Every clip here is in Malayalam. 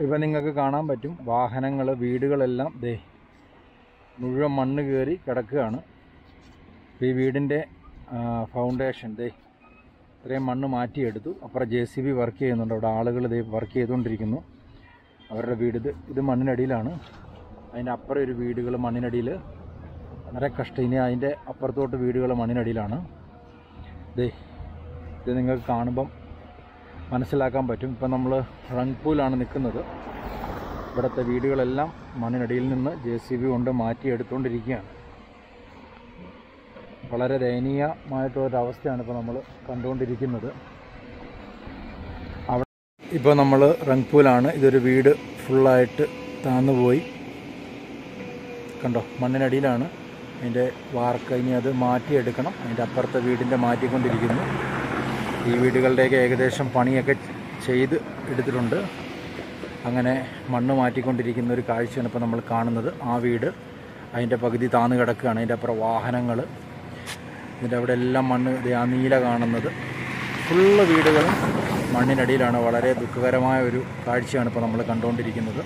ഇപ്പം നിങ്ങൾക്ക് കാണാൻ പറ്റും വാഹനങ്ങൾ, വീടുകളെല്ലാം ദേ മുഴുവൻ മണ്ണ് കയറി കിടക്കുകയാണ്. ഈ വീടിൻ്റെ ഫൗണ്ടേഷൻ ദേ ഇത്രയും മണ്ണ് മാറ്റിയെടുത്തു. അപ്പുറം JCB വർക്ക് ചെയ്യുന്നുണ്ട്. അവിടെ ആളുകൾ ദേ വർക്ക് ചെയ്തുകൊണ്ടിരിക്കുന്നു. അവരുടെ വീട് ഇത് മണ്ണിനടിയിലാണ്. അതിൻ്റെ അപ്പുറം ഒരു വീടുകൾ മണ്ണിനടിയിൽ വളരെ കഷ്ടം. ഇനി അതിൻ്റെ അപ്പുറത്തോട്ട് വീടുകൾ മണ്ണിനടിയിലാണ്. ദേ ഇത് നിങ്ങൾക്ക് കാണുമ്പം മനസ്സിലാക്കാൻ പറ്റും. ഇപ്പം നമ്മൾ റങ്പൂലാണ് നിൽക്കുന്നത്. ഇവിടുത്തെ വീടുകളെല്ലാം മണ്ണിനടിയിൽ നിന്ന് JCB കൊണ്ട് മാറ്റിയെടുത്തുകൊണ്ടിരിക്കുകയാണ്. വളരെ ദയനീയമായിട്ടൊരവസ്ഥയാണ് ഇപ്പോൾ നമ്മൾ കണ്ടുകൊണ്ടിരിക്കുന്നത്. അവിടെ ഇപ്പോൾ നമ്മൾ റങ്പൂലാണ്. ഇതൊരു വീട് ഫുള്ളായിട്ട് താന്നുപോയി. കണ്ടോ, മണ്ണിനടിയിലാണ് അതിൻ്റെ വാർക്ക്. ഇനി അത് മാറ്റിയെടുക്കണം. അതിൻ്റെ അപ്പുറത്തെ വീടിൻ്റെ മാറ്റിക്കൊണ്ടിരിക്കുന്നു. ഈ വീടുകളുടെയൊക്കെ ഏകദേശം പണിയൊക്കെ ചെയ്ത് എടുത്തിട്ടുണ്ട്. അങ്ങനെ മണ്ണ് മാറ്റിക്കൊണ്ടിരിക്കുന്ന ഒരു കാഴ്ചയാണ് ഇപ്പോൾ നമ്മൾ കാണുന്നത്. ആ വീട് അതിൻ്റെ പകുതി താന്ന് കിടക്കുകയാണ്. അതിൻ്റെ അപ്പുറം വാഹനങ്ങൾ, ഇതിൻ്റെ അവിടെ എല്ലാം മണ്ണ്. ആ നീല കാണുന്നത് ഫുള്ള് വീടുകളും മണ്ണിനടിയിലാണ്. വളരെ ദുഃഖകരമായ ഒരു കാഴ്ചയാണ് ഇപ്പോൾ നമ്മൾ കണ്ടുകൊണ്ടിരിക്കുന്നത്.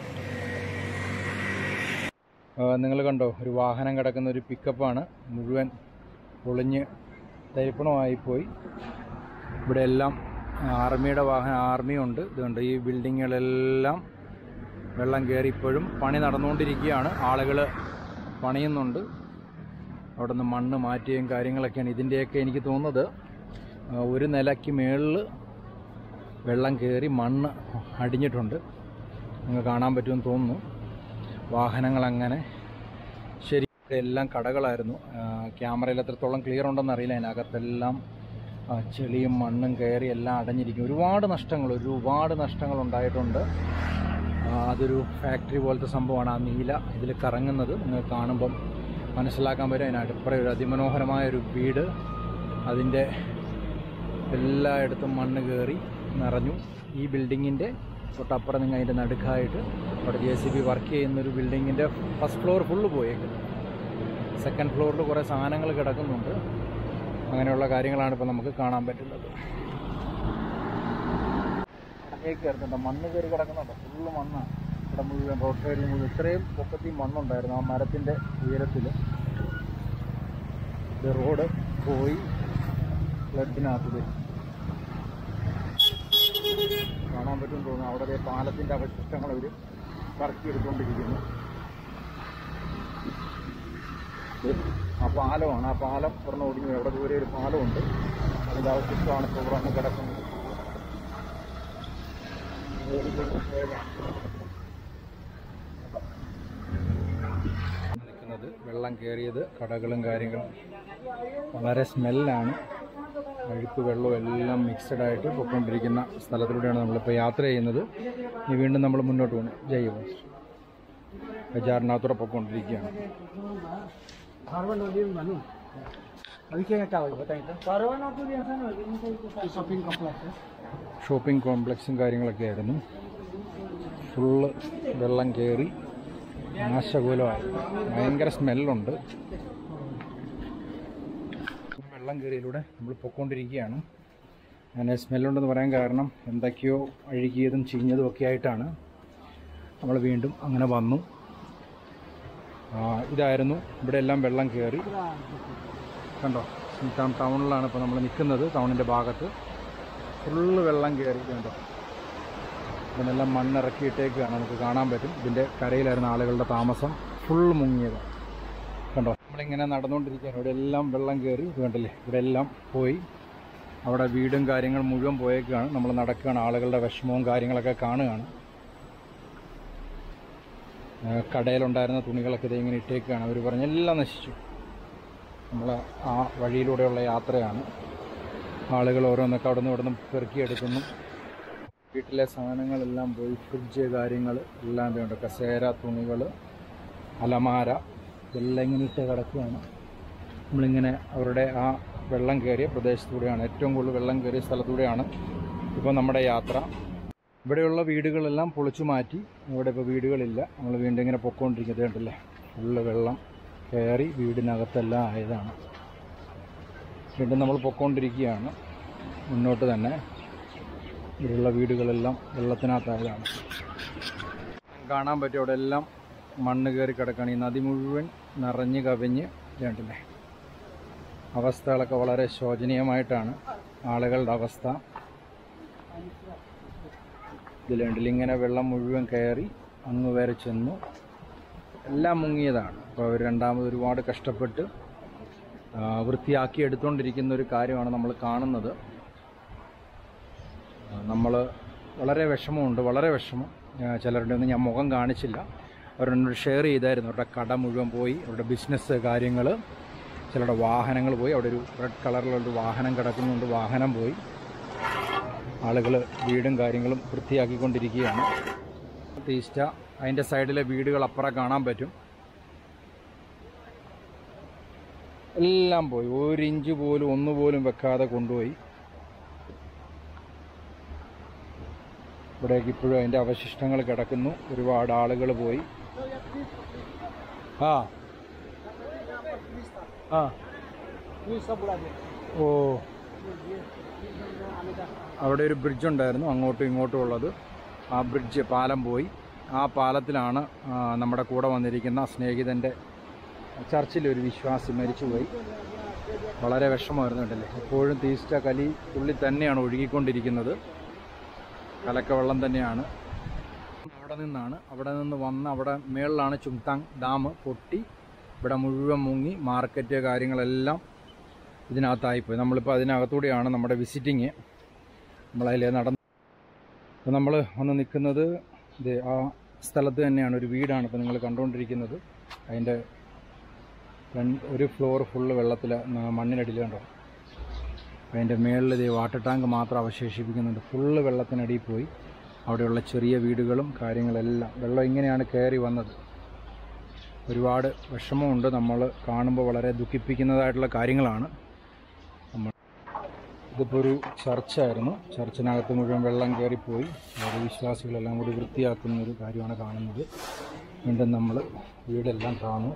നിങ്ങൾ കണ്ടോ, ഒരു വാഹനം കിടക്കുന്ന ഒരു പിക്കപ്പാണ്. മുഴുവൻ പൊളിഞ്ഞ് തരിപ്പണമായിപ്പോയി. ഇവിടെ എല്ലാം ആർമിയുടെ വാഹനം, ആർമിയുണ്ട്. ഇതുണ്ട്, ഈ ബിൽഡിങ്ങുകളെല്ലാം വെള്ളം കയറി. ഇപ്പോഴും പണി നടന്നുകൊണ്ടിരിക്കുകയാണ്. ആളുകൾ പണിയുന്നുണ്ട്. അവിടെ നിന്ന് മണ്ണ് മാറ്റിയും കാര്യങ്ങളൊക്കെയാണ്. ഇതിൻ്റെയൊക്കെ എനിക്ക് തോന്നുന്നത് ഒരു നിലയ്ക്ക് മേളിൽ വെള്ളം കയറി മണ്ണ് അടിഞ്ഞിട്ടുണ്ട്. നിങ്ങൾക്ക് കാണാൻ പറ്റുമെന്ന് തോന്നുന്നു. വാഹനങ്ങളങ്ങനെ ശരി. എല്ലാം കടകളായിരുന്നു. ക്യാമറയിൽ എത്രത്തോളം ക്ലിയർ ഉണ്ടെന്ന് അറിയില്ല. അതിനകത്തെല്ലാം ചെളിയും മണ്ണും കയറി എല്ലാം അടഞ്ഞിരിക്കും. ഒരുപാട് നഷ്ടങ്ങൾ ഉണ്ടായിട്ടുണ്ട്. അതൊരു ഫാക്ടറി പോലത്തെ സംഭവമാണ്. ആ നീല ഇതിൽ കറങ്ങുന്നത് നിങ്ങൾക്ക് കാണുമ്പം മനസ്സിലാക്കാൻ പറ്റും. അതിനടുപ്പുറം ഒരു അതിമനോഹരമായൊരു വീട്. അതിൻ്റെ എല്ലായിടത്തും മണ്ണ് കയറി നിറഞ്ഞു. ഈ ബിൽഡിങ്ങിൻ്റെ തൊട്ടപ്പുറം നിങ്ങൾ അതിൻ്റെ നടുക്കായിട്ട് അവിടെ JCB വർക്ക് ചെയ്യുന്നൊരു ബിൽഡിങ്ങിൻ്റെ ഫസ്റ്റ് ഫ്ലോർ ഫുള്ള് പോയേക്കുന്നത്. സെക്കൻഡ് ഫ്ലോറിൽ കുറേ സാധനങ്ങൾ കിടക്കുന്നുണ്ട്. അങ്ങനെയുള്ള കാര്യങ്ങളാണ് ഇപ്പോൾ നമുക്ക് കാണാൻ പറ്റുന്നത്. കയറുന്നുണ്ട്, മണ്ണ് കയറി കിടക്കുന്നുണ്ട്. ഫുള്ള് മണ്ണാണ് ഇവിടെ മുഴുവൻ. റോഡ് സൈഡിൽ മുഴുവൻ ഇത്രയും പൊക്കത്തിൽ മണ്ണുണ്ടായിരുന്നു. ആ മരത്തിൻ്റെ ഉയരത്തിൽ ഇത് റോഡ് പോയി ഫ്ലഡിനകത്ത് കാണാൻ പറ്റും തോന്നുന്നു. അവിടെ പാലത്തിൻ്റെ അവശിഷ്ടങ്ങൾ അവർ പറക്കിയെടുത്തുകൊണ്ടിരിക്കുന്നു. ആ പാലമാണ്. ആ പാലം പുറന്ന് ഒടിഞ്ഞു. എവിടെ ദൂരെ ഒരു പാലമുണ്ട്. അതിൻ്റെ അവശിഷ്ടമാണ് ഇപ്പോൾ പുറന്ന് കിടക്കുന്നത്. നിൽക്കുന്നത് വെള്ളം കയറിയത് കടകളും കാര്യങ്ങളും. വളരെ സ്മെല്ലാണ്. അഴുക്ക് വെള്ളവും എല്ലാം മിക്സഡായിട്ട് പൊയ്ക്കൊണ്ടിരിക്കുന്ന സ്ഥലത്തിലൂടെയാണ് നമ്മളിപ്പോൾ യാത്ര ചെയ്യുന്നത്. ഇനി വീണ്ടും നമ്മൾ മുന്നോട്ട് പോകുന്നു. ജയ്യോ ബജാറിനകത്തൂടെ പൊയ്ക്കൊണ്ടിരിക്കുകയാണ്. ഷോപ്പിംഗ് കോംപ്ലക്സും കാര്യങ്ങളൊക്കെ ആയിരുന്നു. ഫുള്ള് വെള്ളം കയറി നാശകൂലമായി. ഭയങ്കര സ്മെല്ലുണ്ട്. വെള്ളം കയറിയിലൂടെ നമ്മൾ പൊയ്ക്കൊണ്ടിരിക്കുകയാണ്. അങ്ങനെ സ്മെല്ലുണ്ടെന്ന് പറയാൻ കാരണം എന്തൊക്കെയോ അഴുകിയതും ചീഞ്ഞതും ഒക്കെ ആയിട്ടാണ് നമ്മൾ വീണ്ടും അങ്ങനെ വന്നു. ഇതായിരുന്നു. ഇവിടെ എല്ലാം വെള്ളം കയറി. കണ്ടോ, ടൗണിലാണ് ഇപ്പോൾ നമ്മൾ നിൽക്കുന്നത്. ടൗണിൻ്റെ ഭാഗത്ത് ഫുള്ള് വെള്ളം കയറി. കണ്ടോ, ഇതിനെല്ലാം മണ്ണിറക്കിയിട്ടേക്കാണ്. നമുക്ക് കാണാൻ പറ്റും. ഇതിൻ്റെ കരയിലായിരുന്ന ആളുകളുടെ താമസം ഫുള്ള് മുങ്ങിയത്. കണ്ടോ, നമ്മളിങ്ങനെ നടന്നുകൊണ്ടിരിക്കുകയാണ്. ഇവിടെ എല്ലാം വെള്ളം കയറി. കണ്ടില്ലേ, ഇവിടെ എല്ലാം പോയി. അവിടെ വീടും കാര്യങ്ങളും മുഴുവൻ പോയേക്കാണ്. നമ്മൾ നടക്കുകയാണ്. ആളുകളുടെ വിഷമവും കാര്യങ്ങളൊക്കെ കാണുകയാണ്. കടയിലുണ്ടായിരുന്ന തുണികളൊക്കെ ഇങ്ങനെ ഇട്ടേക്കാണ്. അവർ പറഞ്ഞ് എല്ലാം നശിച്ചു. നമ്മൾ ആ വഴിയിലൂടെയുള്ള യാത്രയാണ്. ആളുകൾ ഓരോന്നൊക്കെ അവിടെ നിന്ന് ഇവിടെ നിന്ന് പെറുക്കിയെടുക്കുന്നു. വീട്ടിലെ സാധനങ്ങളെല്ലാം പോയി. ഫ്രിഡ്ജ് കാര്യങ്ങൾ എല്ലാം വേണ്ട. കസേര, തുണികൾ, അലമാര ഇതെല്ലാം ഇങ്ങനെ ഇട്ട് കിടക്കുകയാണ്. നമ്മളിങ്ങനെ അവരുടെ ആ വെള്ളം കയറിയ പ്രദേശത്തൂടെയാണ്, ഏറ്റവും കൂടുതൽ വെള്ളം കയറിയ സ്ഥലത്തൂടെയാണ് ഇപ്പോൾ നമ്മുടെ യാത്ര. ഇവിടെയുള്ള വീടുകളെല്ലാം പൊളിച്ചു മാറ്റി. ഇവിടെ ഇപ്പോൾ വീടുകളില്ല. നമ്മൾ വീണ്ടും ഇങ്ങനെ പൊയ്ക്കൊണ്ടിരിക്കുന്നത് കണ്ടില്ലേ, ഫുള്ള് വെള്ളം കയറി വീടിനകത്തെല്ലാം ആയതാണ്. വീണ്ടും നമ്മൾ പൊയ്ക്കൊണ്ടിരിക്കുകയാണ് മുന്നോട്ട് തന്നെ. ഇവിടെയുള്ള വീടുകളെല്ലാം വെള്ളത്തിനകത്തായതാണ്. കാണാൻ പറ്റും അവിടെ എല്ലാം മണ്ണ് കയറി കിടക്കുകയാണ്. ഈ നദി മുഴുവൻ നിറഞ്ഞ് കവിഞ്ഞ് കണ്ടില്ലേ. അവസ്ഥകളൊക്കെ വളരെ ശോചനീയമായിട്ടാണ് ആളുകളുടെ അവസ്ഥ. ഇതിലുണ്ടില്ല ഇങ്ങനെ വെള്ളം മുഴുവൻ കയറി അങ്ങ് വരെ ചെന്നു, എല്ലാം മുങ്ങിയതാണ്. അപ്പോൾ അവർ രണ്ടാമത് ഒരുപാട് കഷ്ടപ്പെട്ട് വൃത്തിയാക്കി എടുത്തുകൊണ്ടിരിക്കുന്ന ഒരു കാര്യമാണ് നമ്മൾ കാണുന്നത്. നമ്മൾ വളരെ വിഷമമുണ്ട്, വളരെ വിഷമം. ചിലരുടെ ഒന്നും ഞാൻ മുഖം കാണിച്ചില്ല, അവരോട് ഷെയർ ചെയ്തായിരുന്നു. അവരുടെ കട മുഴുവൻ പോയി, അവരുടെ ബിസിനസ് കാര്യങ്ങൾ, ചിലരുടെ വാഹനങ്ങൾ പോയി. അവിടെ ഒരു റെഡ് കളറിലൊരു വാഹനം കിടക്കുന്നുണ്ട്, വാഹനം പോയി. ആളുകൾ വീടും കാര്യങ്ങളും വൃത്തിയാക്കിക്കൊണ്ടിരിക്കുകയാണ്. ഈസ്റ്റ അതിൻ്റെ സൈഡിലെ വീടുകൾ അപ്പുറം കാണാൻ പറ്റും. എല്ലാം പോയി, 1 ഇഞ്ച് പോലും ഒന്നുപോലും വെക്കാതെ കൊണ്ടുപോയി. ഇവിടേക്ക് ഇപ്പോഴും അതിൻ്റെ അവശിഷ്ടങ്ങൾ കിടക്കുന്നു. ഒരുപാട് ആളുകൾ പോയി. ആ ആ ഓ, അവിടെ ഒരു ബ്രിഡ്ജ് ഉണ്ടായിരുന്നു അങ്ങോട്ടും ഇങ്ങോട്ടും ഉള്ളത്. ആ ബ്രിഡ്ജ് പാലം പോയി. ആ പാലത്തിലാണ് നമ്മുടെ കൂടെ വന്നിരിക്കുന്ന സ്നേഹിതൻ്റെ ചർച്ചിലൊരു വിശ്വാസി മരിച്ചുപോയി. വളരെ വിഷമമായിരുന്നു കേട്ടല്ലേ. എപ്പോഴും തീസ്റ്റ കലി ഉള്ളിൽ തന്നെയാണ് ഒഴുകിക്കൊണ്ടിരിക്കുന്നത്, കലക്കവെള്ളം തന്നെയാണ്. അവിടെ നിന്ന് വന്ന് അവിടെ മേളിലാണ് ചുങ്താങ് ഡാം പൊട്ടി ഇവിടെ മുഴുവൻ മുങ്ങി. മാർക്കറ്റ് കാര്യങ്ങളെല്ലാം ഇതിനകത്തായിപ്പോയി. നമ്മളിപ്പോൾ അതിനകത്തൂടെയാണ് നമ്മുടെ വിസിറ്റിങ്. നമ്മളതിൽ നടന്നു. അപ്പോൾ നമ്മൾ വന്ന് നിൽക്കുന്നത് ഇത് ആ സ്ഥലത്ത് തന്നെയാണ്. ഒരു വീടാണ് ഇപ്പോൾ നിങ്ങൾ കണ്ടുകൊണ്ടിരിക്കുന്നത്. അതിൻ്റെ ഒരു ഫ്ലോർ ഫുള്ള് വെള്ളത്തിൽ മണ്ണിനടിയിൽ കണ്ടോ. അതിൻ്റെ മേളിൽ ഇത് വാട്ടർ ടാങ്ക് മാത്രം അവശേഷിപ്പിക്കുന്നുണ്ട്. ഫുള്ള് വെള്ളത്തിനടിയിൽ പോയി. അവിടെയുള്ള ചെറിയ വീടുകളും കാര്യങ്ങളെല്ലാം വെള്ളം ഇങ്ങനെയാണ് കയറി വന്നത്. ഒരുപാട് വിഷമമുണ്ട്. നമ്മൾ കാണുമ്പോൾ വളരെ ദുഃഖിപ്പിക്കുന്നതായിട്ടുള്ള കാര്യങ്ങളാണ്. ഇതിപ്പോൾ ഒരു ചർച്ചായിരുന്നു. ചർച്ചിനകത്ത് മുഴുവൻ വെള്ളം കയറിപ്പോയി. അവിടെ വിശ്വാസികളെല്ലാം കൂടി വൃത്തിയാക്കുന്ന ഒരു കാര്യമാണ് കാണുന്നത്. വീണ്ടും നമ്മൾ വീടെല്ലാം കാണുന്നു.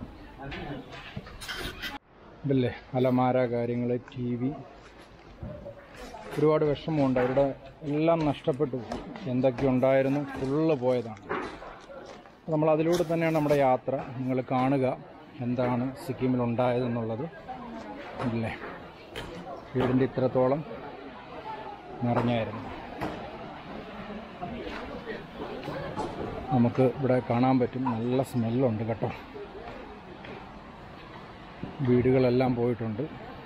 ഇതല്ലേ അലമാര കാര്യങ്ങൾ, TV, ഒരുപാട് വിഷമമുണ്ട്. അവരുടെ എല്ലാം നഷ്ടപ്പെട്ടു. എന്തൊക്കെ ഉണ്ടായിരുന്നു ഫുള്ള് പോയതാണ്. നമ്മൾ അതിലൂടെ തന്നെയാണ് നമ്മുടെ യാത്ര. നിങ്ങൾ കാണുക എന്താണ് സിക്കിമിലുണ്ടായതെന്നുള്ളത്. ഇല്ലേ, വീടിൻ്റെ ഇത്രത്തോളം നിറഞ്ഞായിരുന്നു. നമുക്ക് ഇവിടെ കാണാൻ പറ്റും. നല്ല സ്മെല്ലുണ്ട് കേട്ടോ. വീടുകളെല്ലാം പോയിട്ടുണ്ട്.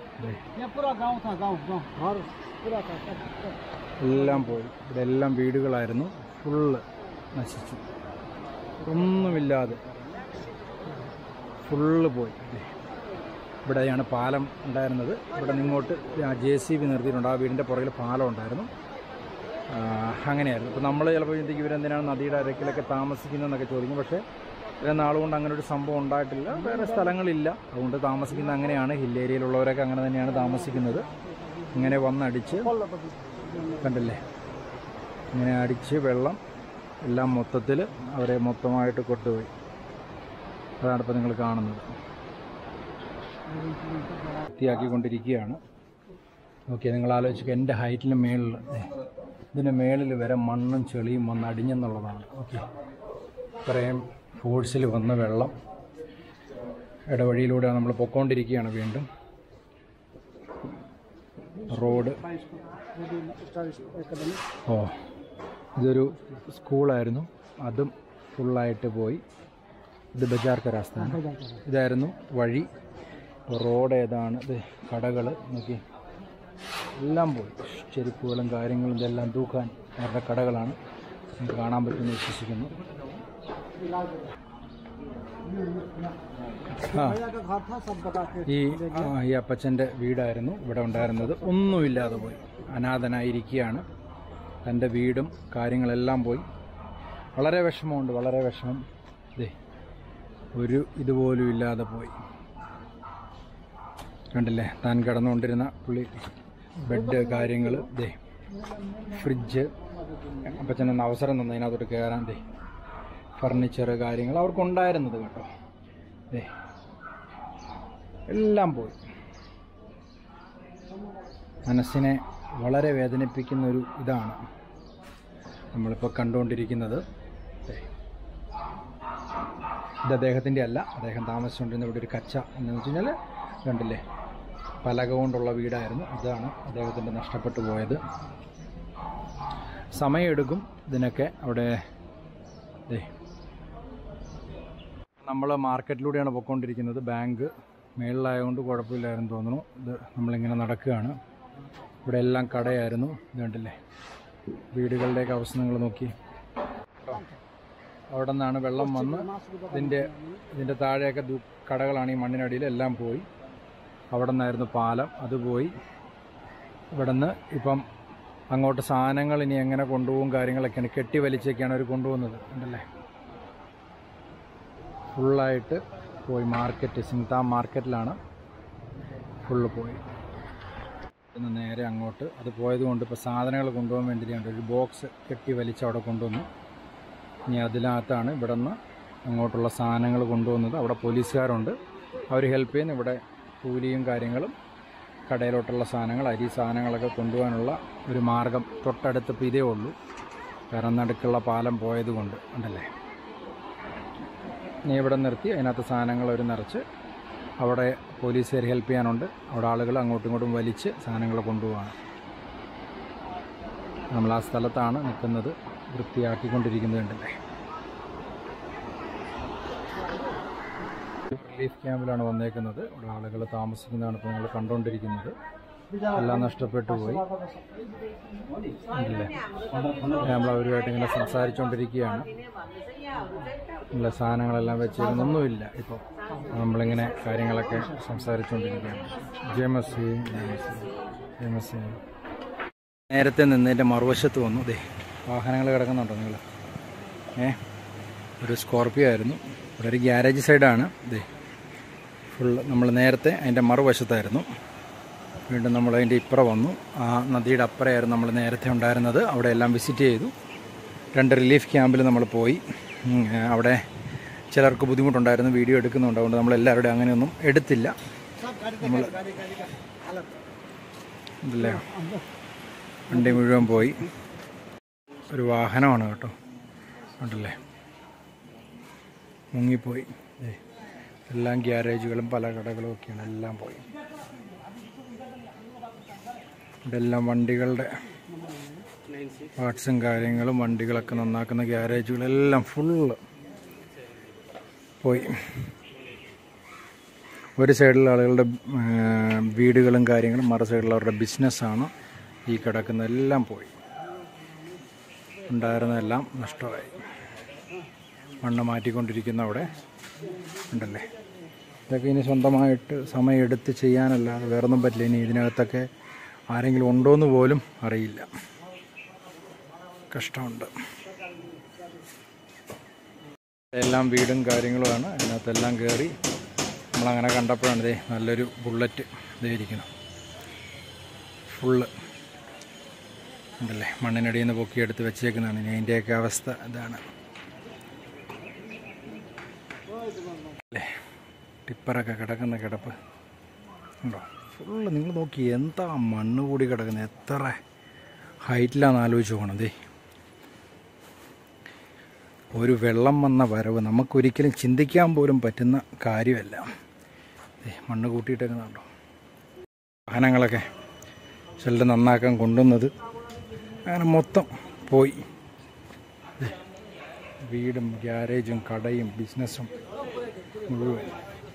എല്ലാം പോയി. ഇവിടെ എല്ലാം വീടുകളായിരുന്നു, ഫുള്ള് നശിച്ചു. ഒന്നുമില്ലാതെ ഫുള്ള് പോയി. ഇവിടെയാണ് പാലം ഉണ്ടായിരുന്നത്. ഇവിടെ നിങ്ങോട്ട് JCB നിർത്തിയിട്ടുണ്ട്. ആ വീടിൻ്റെ പുറകിൽ പാലം ഉണ്ടായിരുന്നു. അങ്ങനെയായിരുന്നു. ഇപ്പോൾ നമ്മൾ ചിലപ്പോൾ ചിന്തിക്കും ഇവരെന്തിനാണ് നദിയുടെ അരക്കിലൊക്കെ താമസിക്കുന്നതെന്നൊക്കെ ചോദിക്കും. പക്ഷേ ഇത്രയും നാളുകൊണ്ട് അങ്ങനെ ഒരു സംഭവം ഉണ്ടായിട്ടില്ല. വേറെ സ്ഥലങ്ങളില്ല, അതുകൊണ്ട് താമസിക്കുന്നത് അങ്ങനെയാണ്. ഹിൽ ഏരിയയിലുള്ളവരൊക്കെ അങ്ങനെ തന്നെയാണ് താമസിക്കുന്നത്. ഇങ്ങനെ വന്നടിച്ച് കണ്ടില്ലേ, ഇങ്ങനെ അടിച്ച് വെള്ളം എല്ലാം മൊത്തത്തിൽ അവരെ മൊത്തമായിട്ട് കൊണ്ടുപോയി. അതാണ് ഇപ്പോൾ നിങ്ങൾ കാണുന്നത്. വൃത്തിയാക്കിക്കൊണ്ടിരിക്കുകയാണ്. ഓക്കെ, നിങ്ങൾ ആലോചിക്കുക എൻ്റെ ഹൈറ്റിന് മേളിൽ, ഇതിൻ്റെ മേളിൽ വരെ മണ്ണും ചെളിയും വന്ന് അടിഞ്ഞെന്നുള്ളതാണ്. ഓക്കെ, ഇത്രയും ഫോഴ്സിൽ വന്ന വെള്ളം ഇടവഴിയിലൂടെ നമ്മൾ പൊക്കോണ്ടിരിക്കുകയാണ്. വീണ്ടും റോഡ്, ഇതൊരു സ്കൂളായിരുന്നു, അതും ഫുള്ളായിട്ട് പോയി. ഇത് ബജാർ കാ രാസ്തയാണ്. ഇതായിരുന്നു വഴി. റോഡ് ഏതാണ്, ഇത് കടകൾ നോക്കി എല്ലാം പോയി. ചെരുപ്പുകളും കാര്യങ്ങളും ഇതെല്ലാം തൂക്കാൻ അവരുടെ കടകളാണ്. നമുക്ക് കാണാൻ പറ്റുമെന്ന് വിശ്വസിക്കുന്നു. ഈ അപ്പച്ചൻ്റെ വീടായിരുന്നു ഇവിടെ ഉണ്ടായിരുന്നത്. ഒന്നുമില്ലാതെ പോയി, അനാഥനായിരിക്കുകയാണ്. തൻ്റെ വീടും കാര്യങ്ങളെല്ലാം പോയി. വളരെ വിഷമമുണ്ട്, വളരെ വിഷമം. ഒരു ഇതുപോലും ഇല്ലാതെ പോയി. കണ്ടില്ലേ, താൻ കിടന്നുകൊണ്ടിരുന്ന പുള്ളി ബെഡ് കാര്യങ്ങൾ, ഫ്രിഡ്ജ്, അപ്പച്ചനൊന്ന് അവസരം തന്നു അതിനകത്തോട്ട് കയറാൻ. ഫർണിച്ചർ കാര്യങ്ങൾ അവർക്കുണ്ടായിരുന്നത് കേട്ടോ. എല്ലാം പോയി. മനസ്സിനെ വളരെ വേദനിപ്പിക്കുന്നൊരു ഇതാണ് നമ്മളിപ്പോൾ കണ്ടുകൊണ്ടിരിക്കുന്നത്. ഇത് അദ്ദേഹത്തിൻ്റെ അല്ല, അദ്ദേഹം താമസിച്ചുകൊണ്ടിരുന്ന ഇവിടെ ഒരു കച്ച എന്ന് വെച്ച് കഴിഞ്ഞാൽ കണ്ടില്ലേ, പലക കൊണ്ടുള്ള വീടായിരുന്നു. ഇതാണ് അദ്ദേഹത്തിൻ്റെ നഷ്ടപ്പെട്ടു പോയത്. സമയമെടുക്കും ഇതിനൊക്കെ. അവിടെ നമ്മൾ മാർക്കറ്റിലൂടെയാണ് പോയിക്കൊണ്ടിരിക്കുന്നത്. ബാങ്ക് മേളിലായതുകൊണ്ട് കുഴപ്പമില്ലായിരുന്നു തോന്നുന്നു. ഇത് നമ്മളിങ്ങനെ നടക്കുകയാണ്. ഇവിടെ എല്ലാം കടയായിരുന്നു. ഇത് കണ്ടില്ലേ, വീടുകളുടെയൊക്കെ അവസ്ഥ നിങ്ങൾ നോക്കി. അവിടെ നിന്നാണ് വെള്ളം വന്ന് ഇതിൻ്റെ താഴെയൊക്കെ കടകളാണ് ഈ മണ്ണിനടിയിൽ എല്ലാം പോയി. അവിടെ നിന്നായിരുന്നു പാലം, അത് പോയി. ഇവിടെ നിന്ന് ഇപ്പം അങ്ങോട്ട് സാധനങ്ങൾ ഇനി എങ്ങനെ കൊണ്ടുപോകും കാര്യങ്ങളൊക്കെയാണ്. കെട്ടി വലിച്ചൊക്കെയാണ് അവർ കൊണ്ടുപോകുന്നത്. ഉണ്ടല്ലേ, ഫുള്ളായിട്ട് പോയി. മാർക്കറ്റ് സിംതാ മാർക്കറ്റിലാണ് ഫുള്ള് പോയി. ഇന്ന് നേരെ അങ്ങോട്ട് അത് പോയതുകൊണ്ട് ഇപ്പോൾ സാധനങ്ങൾ കൊണ്ടുപോകാൻ വേണ്ടിയിട്ടുണ്ട്. ഒരു ബോക്സ് കെട്ടി വലിച്ച് അവിടെ കൊണ്ടുവന്നു. ഇനി അതിനകത്താണ് ഇവിടെ നിന്ന് അങ്ങോട്ടുള്ള സാധനങ്ങൾ കൊണ്ടുപോകുന്നത്. അവിടെ പോലീസുകാരുണ്ട്, അവർ ഹെൽപ്പ് ചെയ്യുന്നു. ഇവിടെ കൂലിയും കാര്യങ്ങളും, കടയിലോട്ടുള്ള സാധനങ്ങൾ, അരി സാധനങ്ങളൊക്കെ കൊണ്ടുപോകാനുള്ള ഒരു മാർഗം തൊട്ടടുത്ത് ഇപ്പോൾ ഇതേ ഉള്ളൂ. കാരണം നടുക്കുള്ള പാലം പോയതുകൊണ്ട്. ഉണ്ടല്ലേ, ഇനി ഇവിടെ നിർത്തി അതിനകത്ത് സാധനങ്ങൾ അവർ നിറച്ച് അവിടെ പോലീസുകാർ ഹെൽപ്പ് ചെയ്യാനുണ്ട്. അവിടെ ആളുകൾ അങ്ങോട്ടും ഇങ്ങോട്ടും വലിച്ച് സാധനങ്ങൾ കൊണ്ടുപോവാണ്. നമ്മൾ ആ സ്ഥലത്താണ് നിൽക്കുന്നത്, വൃത്തിയാക്കിക്കൊണ്ടിരിക്കുന്നത്. കണ്ടില്ലേ, റിലീഫ് ക്യാമ്പിലാണ് വന്നേക്കുന്നത്. ഇവിടെ ആളുകൾ താമസിക്കുന്നതാണ് ഇപ്പോൾ നിങ്ങൾ കണ്ടുകൊണ്ടിരിക്കുന്നത്. എല്ലാം നഷ്ടപ്പെട്ടു പോയി. അല്ലേ, നമ്മൾ അവരുമായിട്ട് ഇങ്ങനെ സംസാരിച്ചുകൊണ്ടിരിക്കുകയാണ്. ഉള്ള സാധനങ്ങളെല്ലാം വെച്ചിരുന്നൊന്നുമില്ല. ഇപ്പോൾ നമ്മളിങ്ങനെ കാര്യങ്ങളൊക്കെ സംസാരിച്ചുകൊണ്ടിരിക്കുകയാണ്. ജയമസി നേരത്തെ നിന്നതിൻ്റെ മറുവശത്ത് വന്നു. വാഹനങ്ങൾ കിടക്കുന്നുണ്ടോ നിങ്ങൾ? ഒരു സ്കോർപ്പിയോ ആയിരുന്നു. ഇവിടെ ഒരു ഗ്യാരേജ് സൈഡാണ്. ഫുള്ള് നമ്മൾ നേരത്തെ അതിൻ്റെ മറുവശത്തായിരുന്നു. വീണ്ടും നമ്മൾ അതിൻ്റെ ഇപ്പുറം വന്നു. ആ നദിയുടെ അപ്പുറമായിരുന്നു നമ്മൾ നേരത്തെ ഉണ്ടായിരുന്നത്. അവിടെ എല്ലാം വിസിറ്റ് ചെയ്തു. 2 റിലീഫ് ക്യാമ്പിൽ നമ്മൾ പോയി. അവിടെ ചിലർക്ക് ബുദ്ധിമുട്ടുണ്ടായിരുന്നു, വീഡിയോ എടുക്കുന്നുണ്ട്. അതുകൊണ്ട് നമ്മളെല്ലാവരുടെയും അങ്ങനെയൊന്നും എടുത്തില്ല. നമ്മൾ ഇതല്ലേ, വണ്ടി മുഴുവൻ പോയി. ഒരു വാഹനമാണ് കേട്ടോ, ഉണ്ടല്ലേ, മുങ്ങിപ്പോയി. എല്ലാം ഗ്യാരേജുകളും പല കടകളും ഒക്കെയാണ്, എല്ലാം പോയി. ഇതെല്ലാം വണ്ടികളുടെ പാർട്സും കാര്യങ്ങളും, വണ്ടികളൊക്കെ നന്നാക്കുന്ന ഗ്യാരേജുകളെല്ലാം ഫുള്ള് പോയി. ഒരു സൈഡിൽ ആളുകളുടെ വീടുകളും കാര്യങ്ങളും, മറു സൈഡിൽ അവരുടെ ബിസിനസ്സാണ് ഈ കിടക്കുന്നതെല്ലാം പോയി. ഉണ്ടായിരുന്നതെല്ലാം നഷ്ടമായി. മണ്ണ് മാറ്റിക്കൊണ്ടിരിക്കുന്ന അവിടെ ഉണ്ടല്ലേ. ഇതൊക്കെ ഇനി സ്വന്തമായിട്ട് സമയമെടുത്ത് ചെയ്യാനല്ലാതെ വേറൊന്നും പറ്റില്ല. ഇനി ഇതിനകത്തൊക്കെ ആരെങ്കിലും ഉണ്ടോയെന്ന് പോലും അറിയില്ല. കഷ്ടമുണ്ട്. എല്ലാം വീടും കാര്യങ്ങളുമാണ്. അതിനകത്തെല്ലാം കയറി നമ്മളങ്ങനെ കണ്ടപ്പോഴാണ് നല്ലൊരു ബുള്ളറ്റ് ഇരിക്കുന്നു. ഫുള്ള് ഉണ്ടല്ലേ, മണ്ണിനടിയിൽ നിന്ന് പൊക്കിയെടുത്ത് വെച്ചേക്കുന്നതാണ്. ഇനി അതിൻ്റെയൊക്കെ അവസ്ഥ ഇതാണ് അല്ലേ. ടിപ്പറൊക്കെ കിടക്കുന്ന കിടപ്പ് ഉണ്ടോ? ഫുള്ള് നിങ്ങൾ നോക്കി, എന്താ മണ്ണ് കൂടി കിടക്കുന്നത്. എത്ര ഹൈറ്റിലാണെന്ന് ആലോചിച്ച് പോകണം. ഒരു വെള്ളം വന്ന വരവ് നമുക്കൊരിക്കലും ചിന്തിക്കാൻ പോലും പറ്റുന്ന കാര്യമല്ല. മണ്ണ് കൂട്ടിയിട്ടേക്കുന്നുണ്ടോ? വാഹനങ്ങളൊക്കെ ചിലർ നന്നാക്കാൻ കൊണ്ടുവന്നത് അങ്ങനെ മൊത്തം പോയി. വീടും ഗ്യാരേജും കടയും ബിസിനസ്സും മുഴുവൻ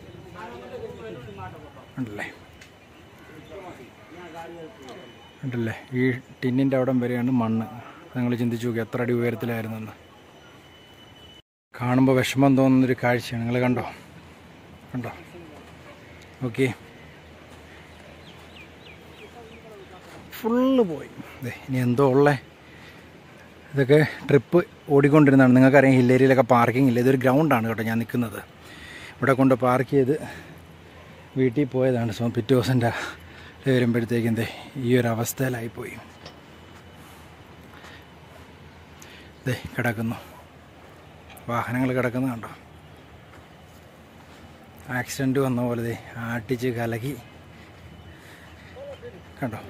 ഉണ്ടല്ലേ. ഈ ടിന്നിൻ്റെ അവിടം വരെയാണ് മണ്ണ്. നിങ്ങൾ ചിന്തിച്ചു നോക്കി എത്ര അടി ഉയരത്തിലായിരുന്നെന്ന്. കാണുമ്പോൾ വിഷമം തോന്നുന്നൊരു കാഴ്ചയാണ്. നിങ്ങൾ കണ്ടോ? ഓക്കെ, ഫുള്ള് പോയി. ഇനി എന്തോ ഉള്ളേ. ഇതൊക്കെ ട്രിപ്പ് ഓടിക്കൊണ്ടിരുന്നതാണ്. നിങ്ങൾക്കറിയാം ഹില്ലേരിയിലൊക്കെ പാർക്കിംഗ് ഇല്ല. ഇതൊരു ഗ്രൗണ്ടാണ് കേട്ടോ ഞാൻ നിൽക്കുന്നത്. ഇവിടെ കൊണ്ട് പാർക്ക് ചെയ്ത് വീട്ടിൽ പോയതാണ്. സോ പിറ്റേ ദിവസം വരുമ്പോഴത്തേക്കും ഈ ഒരു അവസ്ഥയിലായിപ്പോയി. കിടക്കുന്നു, വാഹനങ്ങൾ കിടക്കുന്നത് കണ്ടോ? ആക്സിഡൻറ്റ് വന്ന പോലെ ആട്ടിച്ച് കലക്കി കണ്ടോ?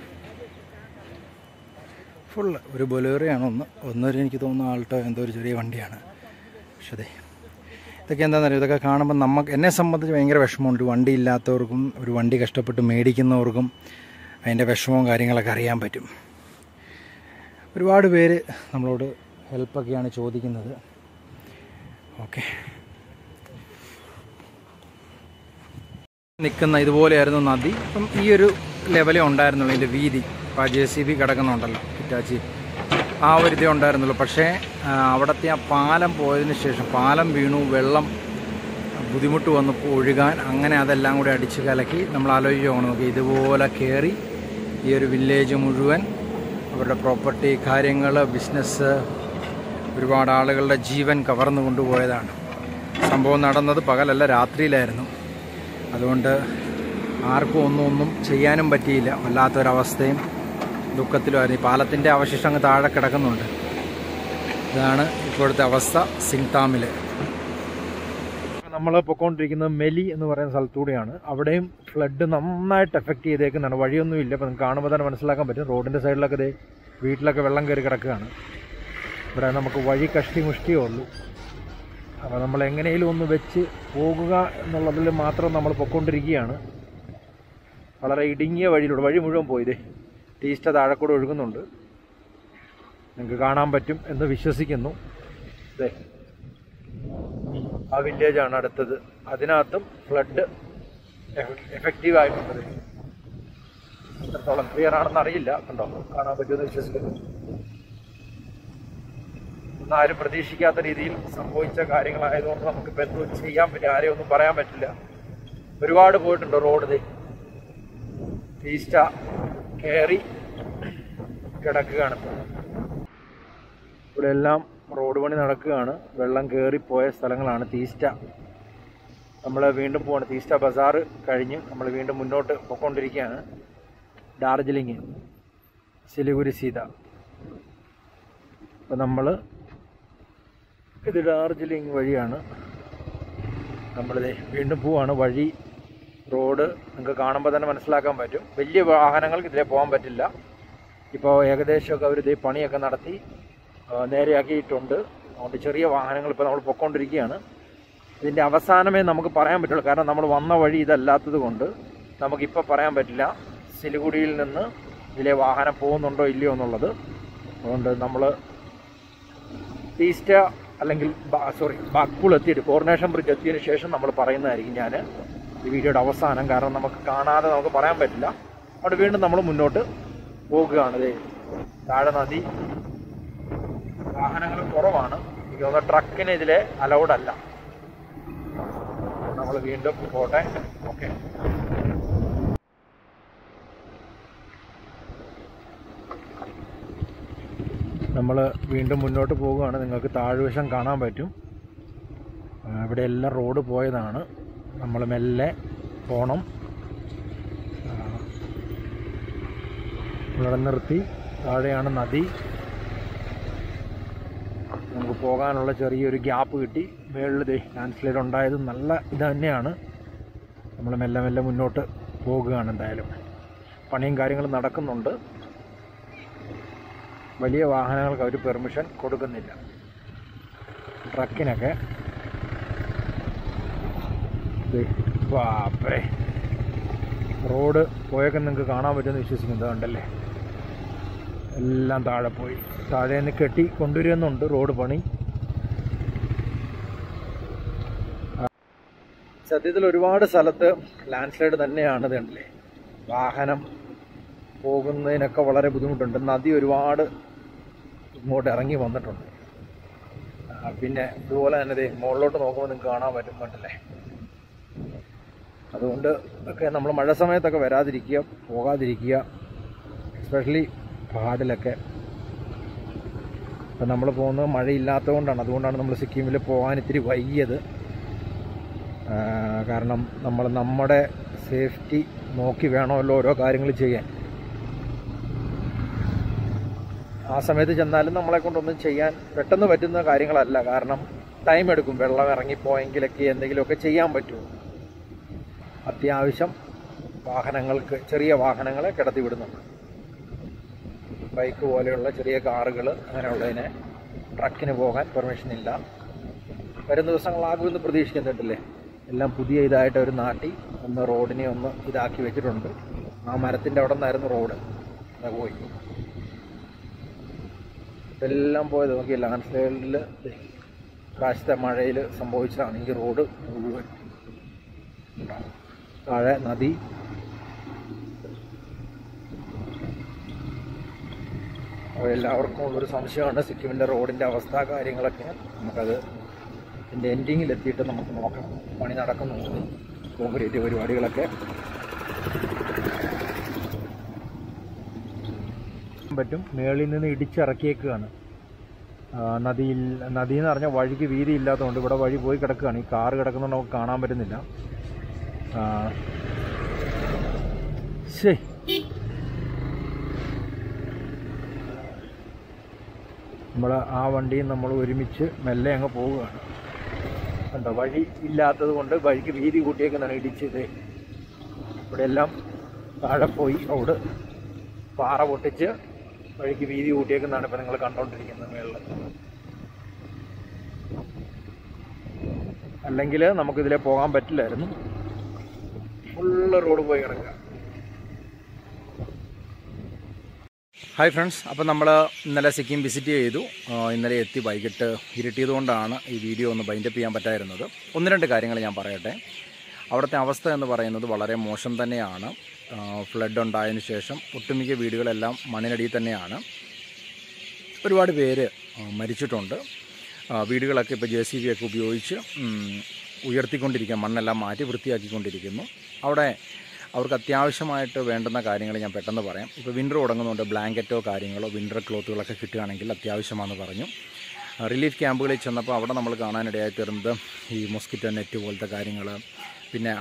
ഫുള്ള് ഒരു ബൊലേറോയാണ്. ഒന്നൊരു എനിക്ക് തോന്നുന്നു ആൾട്ടോ എന്തോ ഒരു ചെറിയ വണ്ടിയാണ്. പക്ഷേ ഇതൊക്കെ എന്താണെന്നറിയോ, ഇതൊക്കെ കാണുമ്പോൾ എന്നെ സംബന്ധിച്ച് ഭയങ്കര വിഷമമുണ്ട്. ഒരു വണ്ടി ഇല്ലാത്തവർക്കും ഒരു വണ്ടി കഷ്ടപ്പെട്ട് മേടിക്കുന്നവർക്കും അതിൻ്റെ വിഷമവും കാര്യങ്ങളൊക്കെ അറിയാൻ പറ്റും. ഒരുപാട് പേര് നമ്മളോട് ഹെൽപ്പൊക്കെയാണ് ചോദിക്കുന്നത്. ഓക്കെ, നിൽക്കുന്ന ഇതുപോലെയായിരുന്നു നദി. അപ്പം ഈ ഒരു ലെവലേ ഉണ്ടായിരുന്നുള്ളൂ, ഇതിൻ്റെ വീതി. ഇപ്പോൾ JCB കിടക്കുന്നുണ്ടല്ലോ, ഹിറ്റാച്ചി, ആ ഒരു ഇതേ ഉണ്ടായിരുന്നുള്ളൂ. പക്ഷേ അവിടുത്തെ ആ പാലം പോയതിന് ശേഷം പാലം വീണു, വെള്ളം ബുദ്ധിമുട്ട് വന്നപ്പോൾ ഒഴുകാൻ, അങ്ങനെ അതെല്ലാം കൂടി അടിച്ച് കലക്കി. നമ്മൾ ആലോചിക്കുകയാണ്, നോക്കി ഇതുപോലെ കയറി ഈ ഒരു വില്ലേജ് മുഴുവൻ അവരുടെ പ്രോപ്പർട്ടി കാര്യങ്ങൾ, ബിസിനസ്, ഒരുപാട് ആളുകളുടെ ജീവൻ കവർന്നു കൊണ്ടുപോയതാണ്. സംഭവം നടന്നത് പകലല്ല, രാത്രിയിലായിരുന്നു. അതുകൊണ്ട് ആർക്കും ഒന്നും ചെയ്യാനും പറ്റിയില്ല. വല്ലാത്തൊരവസ്ഥയും ദുഃഖത്തിലുമായിരുന്നു. ഈ പാലത്തിൻ്റെ അവശിഷ്ടം അങ്ങ് താഴെ കിടക്കുന്നുണ്ട്. ഇതാണ് ഇപ്പോഴത്തെ അവസ്ഥ സിങ്താമിൽ. നമ്മൾ പൊയ്ക്കൊണ്ടിരിക്കുന്നത് മെലി എന്ന് പറയുന്ന സ്ഥലത്തൂടെയാണ്. അവിടെയും ഫ്ലഡ് നന്നായിട്ട് എഫക്റ്റ് ചെയ്തേക്കുന്നതാണ്. വഴിയൊന്നുമില്ല. അപ്പോൾ നിങ്ങൾക്ക് കാണുമ്പോൾ തന്നെ മനസ്സിലാക്കാൻ പറ്റും. റോഡിൻ്റെ സൈഡിലൊക്കെ വീട്ടിലൊക്കെ വെള്ളം കയറി കിടക്കുകയാണ്. ഇവിടെ നമുക്ക് വഴി കഷ്ടിമുഷ്ടിയേ ഉള്ളൂ. അപ്പോൾ നമ്മൾ എങ്ങനെയും ഒന്ന് വെച്ച് പോകുക എന്നുള്ളതിൽ മാത്രം നമ്മൾ പൊയ്ക്കൊണ്ടിരിക്കുകയാണ്. വളരെ ഇടുങ്ങിയ വഴിയിലൂടെ, വഴി മുഴുവൻ പോയതേ ടീസ്റ്റ താഴെക്കൂടെ ഒഴുകുന്നുണ്ട്. നിങ്ങൾക്ക് കാണാൻ പറ്റും എന്ന് വിശ്വസിക്കുന്നു. അതെ, ആ വില്ലേജാണ് അടുത്തത്. അതിനകത്തും ഫ്ലഡ് എഫക്റ്റീവ് ആയിട്ടുള്ളത്. എത്രത്തോളം ക്ലിയർ ആണെന്ന് അറിയില്ല. കണ്ടോ, കാണാൻ പറ്റുമെന്ന് വിശ്വസിക്കുന്നു. ആരും പ്രതീക്ഷിക്കാത്ത രീതിയിൽ സംഭവിച്ച കാര്യങ്ങളായതുകൊണ്ട് നമുക്കിപ്പോൾ എന്തോ ചെയ്യാൻ പറ്റില്ല, ആരെയും ഒന്നും പറയാൻ പറ്റില്ല. ഒരുപാട് പോയിട്ടുണ്ട് റോഡ്. ടീസ്റ്റ കയറി കിടക്കുകയാണ്. ഇവിടെ എല്ലാം റോഡ് പണി നടക്കുകയാണ്. വെള്ളം കയറിപ്പോയ സ്ഥലങ്ങളാണ് ടീസ്റ്റ. നമ്മൾ വീണ്ടും പോവാണ്. ടീസ്റ്റ ബസാർ കഴിഞ്ഞ് നമ്മൾ വീണ്ടും മുന്നോട്ട് പോയിക്കൊണ്ടിരിക്കുകയാണ്. ഡാർജിലിംഗ്, സിലിഗുരി സീത. അപ്പോൾ നമ്മൾ ഇത് ഡാർജിലിംഗ് വഴിയാണ്. നമ്മളിത് വീണ്ടും പോവാണ്. വഴി റോഡ് നിങ്ങൾക്ക് കാണുമ്പോൾ തന്നെ മനസ്സിലാക്കാൻ പറ്റും. വലിയ വാഹനങ്ങൾക്ക് ഇതിലേ പോകാൻ പറ്റില്ല. ഇപ്പോൾ ഏകദേശമൊക്കെ അവർ ഇതേ പണിയൊക്കെ നടത്തി നേരെയാക്കിയിട്ടുണ്ട്. അതുകൊണ്ട് ചെറിയ വാഹനങ്ങൾ ഇപ്പോൾ നമ്മൾ പൊയ്ക്കൊണ്ടിരിക്കുകയാണ്. ഇതിൻ്റെ അവസാനമേ നമുക്ക് പറയാൻ പറ്റുള്ളൂ. കാരണം നമ്മൾ വന്ന വഴി ഇതല്ലാത്തത് കൊണ്ട് നമുക്കിപ്പോൾ പറയാൻ പറ്റില്ല സിലിഗുഡിയിൽ നിന്ന് ഇതിലെ വാഹനം പോകുന്നുണ്ടോ ഇല്ലയോ എന്നുള്ളത്. അതുകൊണ്ട് നമ്മൾ ടീസ്റ്റ അല്ലെങ്കിൽ ബാഗ്പൂൾ എത്തിയിട്ട്, കോർണേഷൻ ബ്രിഡ്ജ് എത്തിയതിന് ശേഷം നമ്മൾ പറയുന്നതായിരിക്കും ഞാൻ ഈ വീഡിയോയുടെ അവസാനം. കാരണം നമുക്ക് കാണാതെ നമുക്ക് പറയാൻ പറ്റില്ല. അവിടെ വീണ്ടും നമ്മൾ മുന്നോട്ട് പോകുകയാണ്. താഴെ നദി, വാഹനങ്ങൾ കുറവാണ്. എനിക്ക് തോന്നുന്നു ട്രക്കിന് ഇതിലെ അലൗഡ് അല്ല. നമ്മൾ വീണ്ടും പോട്ടെ. ഓക്കെ, നമ്മൾ വീണ്ടും മുന്നോട്ട് പോകുകയാണ്. നിങ്ങൾക്ക് താഴ്വശം കാണാൻ പറ്റും. ഇവിടെ എല്ലാം റോഡ് പോയതാണ്. നമ്മൾ മെല്ലെ പോകണം. ഇവിടെ നിർത്തി. താഴെയാണ് നദി. നമുക്ക് പോകാനുള്ള ചെറിയൊരു ഗ്യാപ്പ് കിട്ടി. മേളിൽ ലാൻഡ് സ്ലൈഡ് ഉണ്ടായത് നല്ല ഇത് തന്നെയാണ്. നമ്മൾ മെല്ലെ മെല്ലെ മുന്നോട്ട് പോകുകയാണ്. എന്തായാലും പണിയും കാര്യങ്ങളും നടക്കുന്നുണ്ട്. വലിയ വാഹനങ്ങൾക്ക് അവർ പെർമിഷൻ കൊടുക്കുന്നില്ല. ട്രക്കിനൊക്കെ ബാപ്പേ റോഡ് പോയൊക്കെ നിങ്ങൾക്ക് കാണാൻ പറ്റുമെന്ന് വിശ്വസിക്കുന്നത് കണ്ടല്ലേ. എല്ലാം താഴെ പോയി. താഴെ നിന്ന് കെട്ടി കൊണ്ടുവരുന്നുണ്ട് റോഡ് പണി. സത്യത്തിൽ ഒരുപാട് സ്ഥലത്ത് ലാൻഡ് സ്ലൈഡ് തന്നെയാണ്. ഇതുണ്ടല്ലേ, വാഹനം പോകുന്നതിനൊക്കെ വളരെ ബുദ്ധിമുട്ടുണ്ട്. നദി ഒരുപാട് ഇങ്ങോട്ട് ഇറങ്ങി വന്നിട്ടുണ്ട്. പിന്നെ ഇതുപോലെ തന്നെ മുകളിലോട്ട് നോക്കുമ്പോൾ നിങ്ങൾക്ക് കാണാൻ പറ്റും കണ്ടല്ലേ. അതുകൊണ്ട് ഒക്കെ നമ്മൾ മഴ സമയത്തൊക്കെ വരാതിരിക്കുക, പോകാതിരിക്കുക. എസ്പെഷ്യലി കാടിലൊക്കെ. ഇപ്പം നമ്മൾ പോകുന്നത് മഴയില്ലാത്തത് കൊണ്ടാണ്. അതുകൊണ്ടാണ് നമ്മൾ സിക്കിമിൽ പോകാൻ ഇത്തിരി വൈകിയത്. കാരണം നമ്മൾ നമ്മുടെ സേഫ്റ്റി നോക്കി വേണമല്ലോ ഓരോ കാര്യങ്ങൾ ചെയ്യാൻ. ആ സമയത്ത് ചെന്നാലും നമ്മളെ കൊണ്ടൊന്നും ചെയ്യാൻ പെട്ടെന്ന് പറ്റുന്ന കാര്യങ്ങളല്ല. കാരണം ടൈം എടുക്കും. വെള്ളം ഇറങ്ങിപ്പോയെങ്കിലൊക്കെ എന്തെങ്കിലുമൊക്കെ ചെയ്യാൻ പറ്റുമോ. അത്യാവശ്യം വാഹനങ്ങൾക്ക്, ചെറിയ വാഹനങ്ങളെ കിടത്തി വിടുന്നുണ്ട്. ബൈക്ക് പോലെയുള്ള ചെറിയ കാറുകൾ അങ്ങനെയുള്ളതിനെ ട്രക്കിന് പോകാൻ പെർമിഷൻ ഇല്ല. വരും ദിവസങ്ങളാകുമെന്ന് പ്രതീക്ഷിക്കുന്നുണ്ടല്ലേ. എല്ലാം പുതിയ ഇതായിട്ട് ഒരു നാട്ടി ഒന്ന് റോഡിനെ ഒന്ന് ഇതാക്കി വെച്ചിട്ടുണ്ട്. ആ മരത്തിൻ്റെ അവിടെ നിന്നായിരുന്നു റോഡ്, അത് പോയി. ഇതെല്ലാം പോയത് നോക്കി ലാൻഡ് സ്ലൈഡിൽ പ്രാവശ്യത്തെ മഴയിൽ സംഭവിച്ചതാണ് ഈ റോഡ് മുഴുവൻ. താഴെ നദി, എല്ലാവർക്കും ഉള്ളൊരു സംശയമാണ് സിക്കിമിൻ്റെ റോഡിൻ്റെ അവസ്ഥ കാര്യങ്ങളൊക്കെ. നമുക്കത് ഇതിൻ്റെ എൻഡിങ്ങിലെത്തിയിട്ട് നമുക്ക് നോക്കാം. പണി നടക്കുന്നുണ്ട്, കോൺക്രീറ്റ് പരിപാടികളൊക്കെ പറ്റും. മേളിൽ നിന്ന് ഇടിച്ചിറക്കിയേക്കുകയാണ്. നദി എന്ന് പറഞ്ഞാൽ വഴിക്ക് വീതി ഇല്ലാത്തതുകൊണ്ട് ഇവിടെ വഴി പോയി കിടക്കുകയാണ്. ഈ കാറ് കിടക്കുന്നത് നമുക്ക് കാണാൻ പറ്റുന്നില്ല. നമ്മൾ ആ വണ്ടിയും നമ്മൾ ഒരുമിച്ച് മെല്ലെ അങ്ങ് പോവുകയാണ്. കണ്ടോ, വഴി ഇല്ലാത്തത് കൊണ്ട് വഴിക്ക് വീതി കൂട്ടിയേക്കുന്നതാണ് ഇടിച്ചത്. ഇവിടെ എല്ലാം താഴെ പോയി റോഡ് പാറ പൊട്ടിച്ച് വഴിക്ക് വീതി കൂട്ടിയേക്കുന്നതാണ് ഇപ്പം നിങ്ങൾ കണ്ടുകൊണ്ടിരിക്കുന്നത് മേളിൽ. അല്ലെങ്കിൽ നമുക്കിതിലെ പോകാൻ പറ്റില്ലായിരുന്നു. ഫുള്ള് റോഡ് പോയി കിടക്കുക. ഹായ് ഫ്രണ്ട്സ്, അപ്പോൾ നമ്മൾ ഇന്നലെ സിക്കിം വിസിറ്റ് ചെയ്തു. ഇന്നലെ എത്തി വൈകിട്ട് ഇരുട്ടിയതുകൊണ്ടാണ് ഈ വീഡിയോ ഒന്ന് ബൈൻഡപ്പ് ചെയ്യാൻ പറ്റായിരുന്നത്. 1-2 കാര്യങ്ങൾ ഞാൻ പറയട്ടെ. അവിടുത്തെ അവസ്ഥ എന്ന് പറയുന്നത് വളരെ മോശം തന്നെയാണ്. ഫ്ലഡ് ഉണ്ടായതിന് ശേഷം ഒട്ടുമിക്ക വീടുകളെല്ലാം മണ്ണിനടിയിൽ തന്നെയാണ്. ഒരുപാട് പേര് മരിച്ചിട്ടുണ്ട്. വീടുകളൊക്കെ ഇപ്പോൾ JCB ഒക്കെ ഉപയോഗിച്ച് ഉയർത്തിക്കൊണ്ടിരിക്കുക, മണ്ണെല്ലാം മാറ്റി വൃത്തിയാക്കിക്കൊണ്ടിരിക്കുന്നു. അവിടെ അവർക്ക് അത്യാവശ്യമായിട്ട് വേണ്ടുന്ന കാര്യങ്ങൾ ഞാൻ പെട്ടെന്ന് പറയാം. ഇപ്പോൾ വിൻ്റർ തുടങ്ങുന്നുണ്ട്, ബ്ലാങ്കറ്റോ കാര്യങ്ങളോ വിൻ്റർ ക്ലോത്തുകളൊക്കെ കിട്ടുകയാണെങ്കിൽ അത്യാവശ്യമാണെന്ന് പറഞ്ഞു. റിലീഫ് ക്യാമ്പുകളിൽ ചെന്നപ്പോൾ അവിടെ നമ്മൾ കാണാനിടയായി തീർന്നത് ഈ മോസ്കിറ്റോ നെറ്റ് പോലത്തെ കാര്യങ്ങൾ, പിന്നെ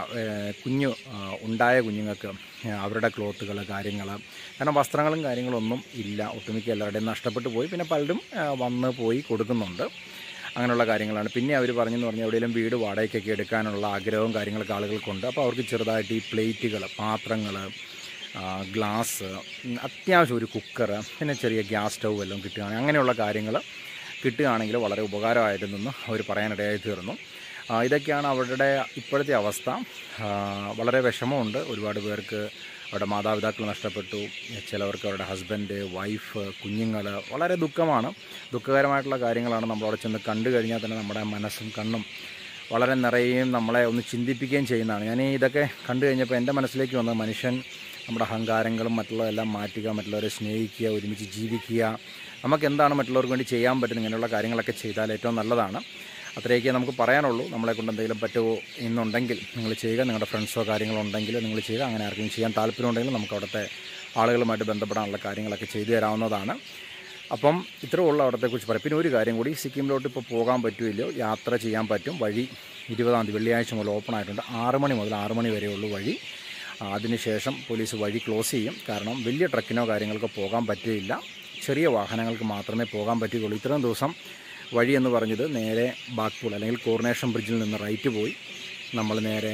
ഉണ്ടായ കുഞ്ഞുങ്ങൾക്ക് അവരുടെ ക്ലോത്തുകൾ കാര്യങ്ങൾ, കാരണം വസ്ത്രങ്ങളും കാര്യങ്ങളൊന്നും ഇല്ല. ഒട്ടുമിക്ക എല്ലാവരുടെയും നഷ്ടപ്പെട്ടു പോയി. പിന്നെ പലരും വന്ന് പോയി കൊടുക്കുന്നുണ്ട്. അങ്ങനെയുള്ള കാര്യങ്ങളാണ്. പിന്നെ അവർ പറഞ്ഞെന്ന് പറഞ്ഞാൽ എവിടെയെങ്കിലും വീട് വാടകയ്ക്കൊക്കെ എടുക്കാനുള്ള ആഗ്രഹവും കാര്യങ്ങളൊക്കെ ആളുകൾക്കുണ്ട്. അപ്പോൾ അവർക്ക് ചെറുതായിട്ട് ഈ പ്ലേറ്റുകൾ, പാത്രങ്ങൾ, ഗ്ലാസ്, അത്യാവശ്യം ഒരു കുക്കർ, പിന്നെ ചെറിയ ഗ്യാസ് സ്റ്റൗ എല്ലാം കിട്ടുകയാണെങ്കിൽ, അങ്ങനെയുള്ള കാര്യങ്ങൾ കിട്ടുകയാണെങ്കിൽ വളരെ ഉപകാരമായിരുന്നെന്ന് അവർ പറയാനിടയായി തീർന്നു. ഇതൊക്കെയാണ് അവരുടെ ഇപ്പോഴത്തെ അവസ്ഥ. വളരെ വിഷമമുണ്ട്. ഒരുപാട് പേർക്ക് അവരുടെ മാതാപിതാക്കൾ നഷ്ടപ്പെട്ടു. ചിലവർക്ക് അവരുടെ ഹസ്ബൻഡ്, വൈഫ്, കുഞ്ഞുങ്ങൾ. വളരെ ദുഃഖമാണ്, ദുഃഖകരമായിട്ടുള്ള കാര്യങ്ങളാണ്. നമ്മളവിടെ ചെന്ന് കണ്ടു കഴിഞ്ഞാൽ തന്നെ നമ്മുടെ മനസ്സും കണ്ണും വളരെ നിറയുകയും നമ്മളെ ഒന്ന് ചിന്തിപ്പിക്കുകയും ചെയ്യുന്നതാണ്. ഞാൻ ഇതൊക്കെ കണ്ടു കഴിഞ്ഞപ്പോൾ എൻ്റെ മനസ്സിലേക്ക് വന്നത്, മനുഷ്യൻ നമ്മുടെ അഹങ്കാരങ്ങളും മറ്റുള്ളതെല്ലാം മാറ്റുക, മറ്റുള്ളവരെ സ്നേഹിക്കുക, ഒരുമിച്ച് ജീവിക്കുക. നമുക്ക് എന്താണ് മറ്റുള്ളവർക്ക് വേണ്ടി ചെയ്യാൻ പറ്റുന്നത്, ഇങ്ങനെയുള്ള കാര്യങ്ങളൊക്കെ ചെയ്താൽ ഏറ്റവും നല്ലതാണ്. അത്രയൊക്കെ നമുക്ക് പറയാനുള്ളൂ. നമ്മളെക്കൊണ്ട് എന്തെങ്കിലും പറ്റുമോ എന്നുണ്ടെങ്കിൽ നിങ്ങൾ ചെയ്യുക. നിങ്ങളുടെ ഫ്രണ്ട്സോ കാര്യങ്ങളോ ഉണ്ടെങ്കിൽ നിങ്ങൾ ചെയ്യുക. അങ്ങനെ ആർക്കും ചെയ്യാൻ താല്പര്യമുണ്ടെങ്കിൽ നമുക്ക് അവിടുത്തെ ആളുകളുമായിട്ട് ബന്ധപ്പെടാനുള്ള കാര്യങ്ങളൊക്കെ ചെയ്തു തരാവുന്നതാണ്. അപ്പം ഇത്രയുള്ള അവിടത്തെക്കുറിച്ച് പറയാം. പിന്നെ ഒരു കാര്യം കൂടി, സിക്കിമിലോട്ട് ഇപ്പോൾ പോകാൻ പറ്റുമില്ലോ, യാത്ര ചെയ്യാൻ പറ്റും. വഴി 20-ാം തീയതി വെള്ളിയാഴ്ച മുതൽ ഓപ്പൺ ആയിട്ടുണ്ട്. 6 മണി മുതൽ 6 മണി വരെയുള്ളൂ വഴി. അതിനുശേഷം പോലീസ് വഴി ക്ലോസ് ചെയ്യും. കാരണം വലിയ ട്രക്കിനോ കാര്യങ്ങൾക്കോ പോകാൻ പറ്റില്ല. ചെറിയ വാഹനങ്ങൾക്ക് മാത്രമേ പോകാൻ പറ്റുകയുള്ളൂ. ഇത്രയും ദിവസം വഴി എന്ന് പറഞ്ഞത് നേരെ ബാഗ്പൂൾ അല്ലെങ്കിൽ കോർണേഷൻ ബ്രിഡ്ജിൽ നിന്ന് റൈറ്റ് പോയി നമ്മൾ നേരെ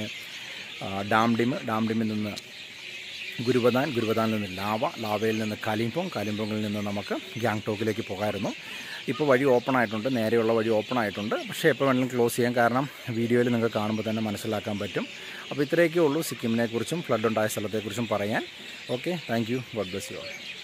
ഡാംഡിമിൽ നിന്ന് ഗുരുബദാനിൽ നിന്ന് ലാവയിൽ നിന്ന് കാലിംപോങ്ങിൽ നിന്ന് നമുക്ക് ഗാങ്ടോക്കിലേക്ക് പോകാമായിരുന്നു. ഇപ്പോൾ വഴി ഓപ്പൺ ആയിട്ടുണ്ട്, നേരെയുള്ള വഴി ഓപ്പൺ ആയിട്ടുണ്ട്. പക്ഷേ എപ്പോൾ വേണമെങ്കിലും ക്ലോസ് ചെയ്യാം. കാരണം വീഡിയോയിൽ നിങ്ങൾക്ക് കാണുമ്പോൾ തന്നെ മനസ്സിലാക്കാൻ പറ്റും. അപ്പോൾ ഇത്രയൊക്കെ ഉള്ളൂ സിക്കിമിനെക്കുറിച്ചും ഫ്ലഡ് ഉണ്ടായ സ്ഥലത്തെക്കുറിച്ചും പറയാൻ. Okay, thank you. God bless you all.